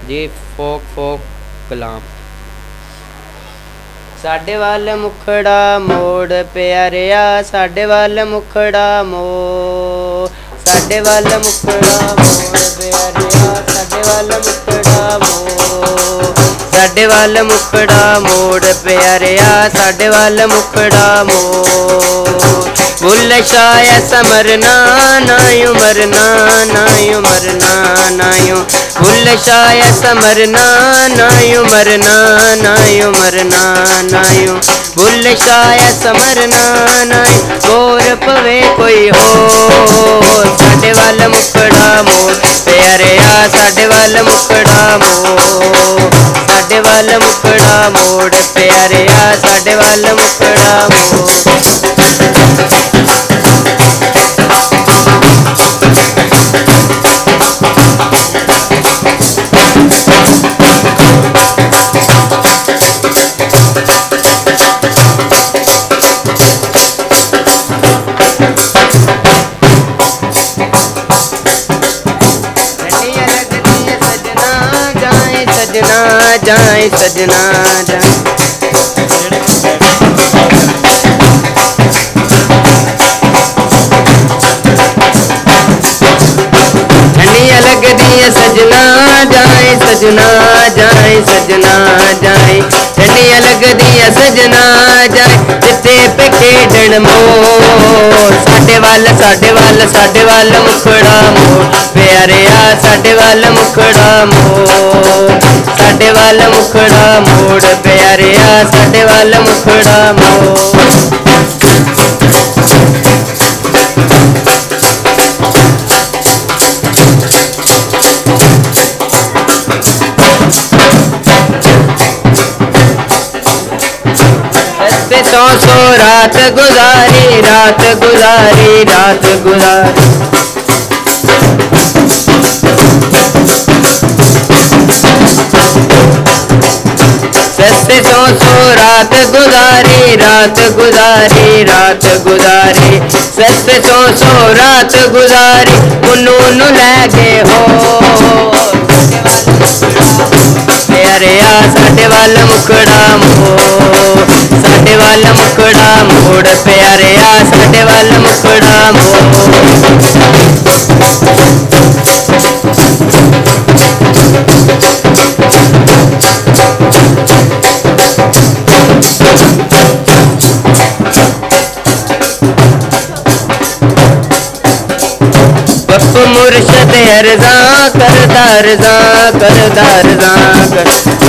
जी फोक गुलाम। साडे वाल मुखड़ा मोड़ प्यारिया, साडे वाल मुखड़ा मोड़, साडे वाल मुखड़ा मोड़ प्यारिया, साडे वाल मुखड़ा मोड़, साडे वाल मुखड़ा मोड़ प्यारिया, साडे वाल मुखड़ा मोड़। बुल शाया समरना नायु मरना, नायु मरना नायु, बुल शाया समरना नायु मरना, नायु मरना नायु, बुल शाया समरना नायु, गोर पवे कोई हो। साडे वाल मुखड़ा मोड़ प्यारिया, साडे वाल मुखड़ा मोड़, साडे वाल मुखड़ा मोड़ प्यारिया, साडे वाल मुखड़ा मोड़। जाए सजना जाए, ठंडिया लगदी है सजना जाए, सजना जाए, सजना जाए, ठंडिया लगदी है सजना जाए, जिते पे खेडन मोर। साडे वाल साडे वाल साडे वाल मुखड़ा मोड़ प्यारिया, साडे वाल मुखड़ा मोड़, साडे वाल मुखड़ा मोड़ प्यारिया, साडे वाल मुखड़ा मोड़। सौ रात गुजारी, रात गुजारी, रात गुजारी, सस्ते सौ रात गुजारी, रात गुजारी, रात गुजारी, सस्ते सौ रात गुजारी, उन्होंने लैगे हो। प्यारिया साडे वाल मुखड़ा मोड़, साडे वाल मुखड़ा मोड़ प्यारिया, साडे वाल मुखड़ा मोड़। बप मुर्शद अर्जा करदा रजा, करदा रजा कर,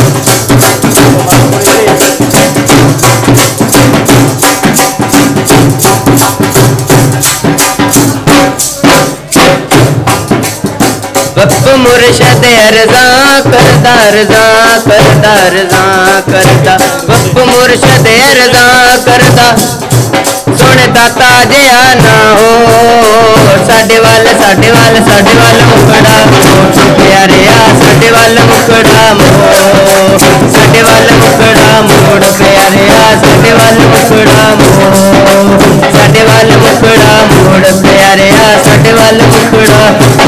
बप मुर्शद अर्जा करदा रजा, करदा रजा करदा, बप मुर्शद अर्जा करदा, सोने दाता जिया ना हो। साडे वाल साडे वाल साडे वाल मुखड़ा मोड़ प्यारिया, साडे वाल मुखड़ा मोड़, साडे वाल मुखड़ा मोड़ प्यारिया, साडे वाल मुखड़ा मोड़, साडे वाल मुखड़ा मोड़ प्यारिया, साडे वाल मुखड़ा।